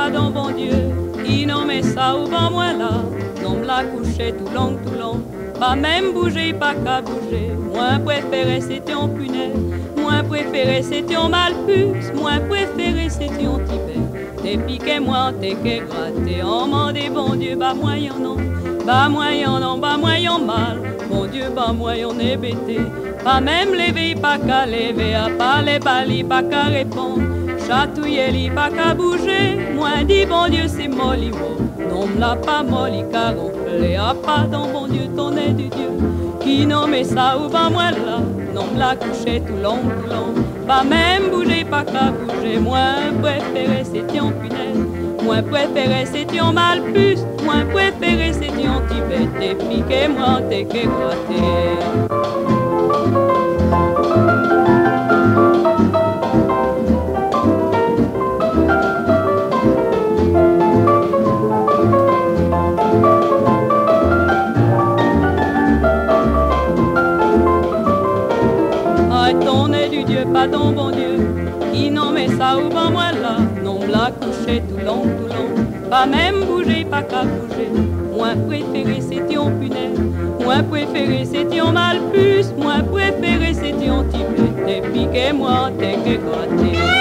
pas dans bon Dieu, qui nommait ça ou pas moi là, non me l'a couché tout long, pas même bouger, pas qu'à bouger, moi préféré c'était en punaise, moi préféré c'était en malpuce, moi préféré c'était en Tibet, t'es piqué moi, t'es que gratté, en mandé bon Dieu, bah moyen non, bah moyen non, bah moyen mal, bon Dieu, bah moyen est bêté, pas même lever, pas qu'à lever, à pas les balis, pas qu'à répondre, chatouiller, li, pas qu'à bouger, moi dit bon Dieu c'est molly, non me l'a pas molly, car gonflé, à pas dans bon Dieu, ton est du Dieu, qui nommait ça ou pas moi là, non me l'a couché tout long, pas même bouger, pas qu'à bouger, moi préféré c'était en punaise, moi préféré c'était en malpuce, moi préféré c'était en Tibet, t'es piqué, moi t'es que gratté. Ton est du Dieu, pas ton bon Dieu, qui nommait ça ou pas moi là, non me l'a couché tout long, pas même bouger, pas qu'à bouger, moi préféré c'était en punaise, moi préféré c'était en malpuce, moi préféré c'était en Tibet, t'es piqué, moi t'es que gratté.